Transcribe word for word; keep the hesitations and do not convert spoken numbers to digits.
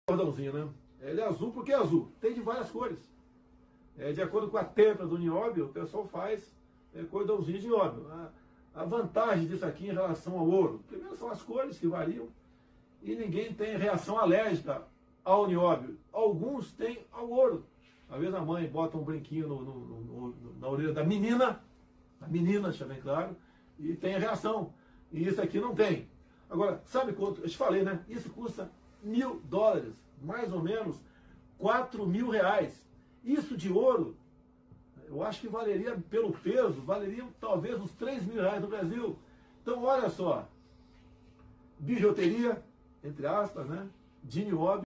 cordãozinho, né? Ele é azul porque é azul. Tem de várias cores. É, de acordo com a tempra do nióbio, o pessoal faz é, cordãozinho de nióbio. A, a vantagem disso aqui em relação ao ouro, primeiro são as cores que variam e ninguém tem reação alérgica ao nióbio. Alguns têm ao ouro. Às vezes a mãe bota um brinquinho no, no, no, no, na orelha da menina, da menina, deixa bem claro, e tem a reação. E isso aqui não tem. Agora, sabe quanto? Eu te falei, né? Isso custa mil dólares, mais ou menos quatro mil reais. Isso de ouro, eu acho que valeria, pelo peso, valeria talvez uns três mil reais no Brasil. Então, olha só, bijuteria, entre aspas, né? De nióbio.